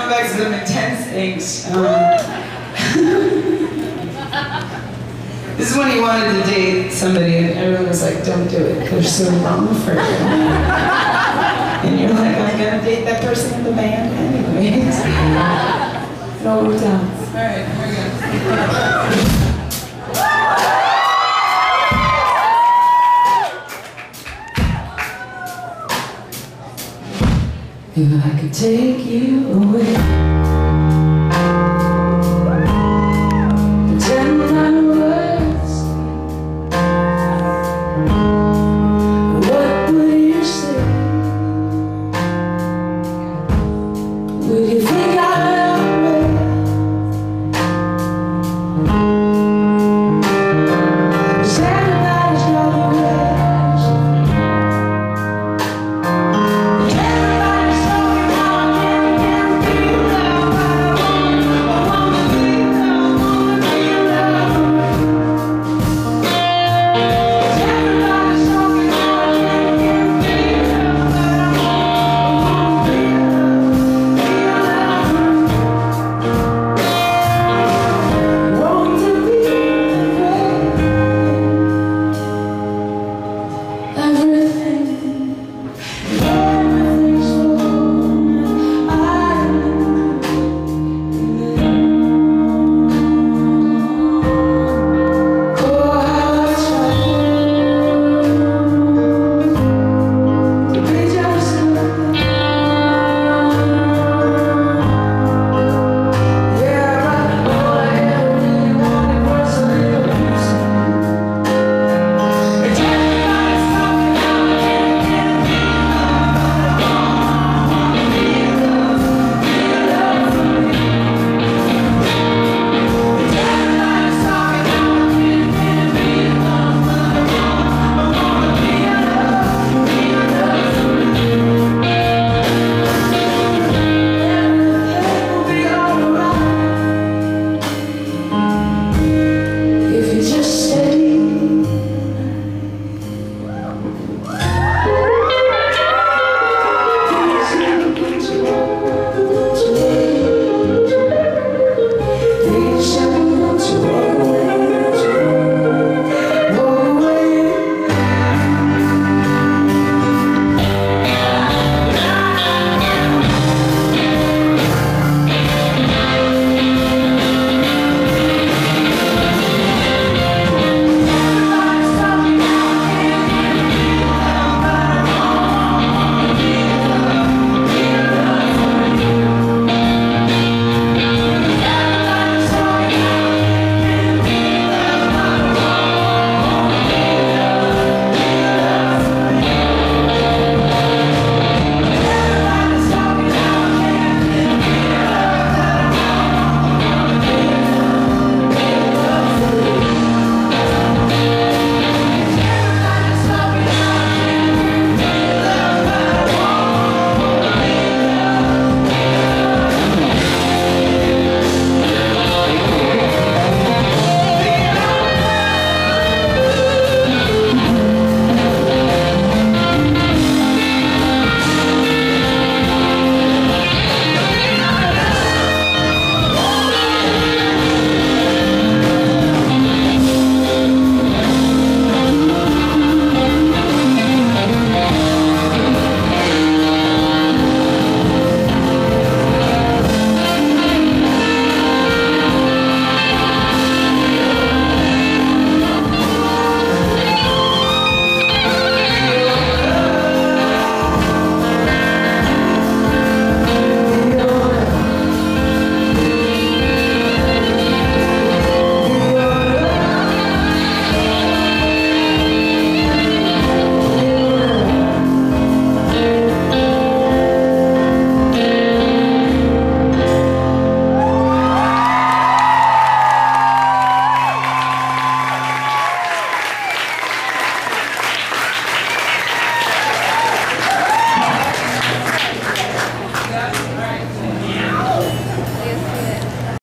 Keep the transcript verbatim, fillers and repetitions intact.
going back to some intense angst. Um, this is when he wanted to date somebody and everyone was like, don't do it, they're so wrong for you. And you're like, I'm gonna date that person in the band anyways. It all worked out. All right, here we go. If I could take you away, pretend I was, what would you say? Would you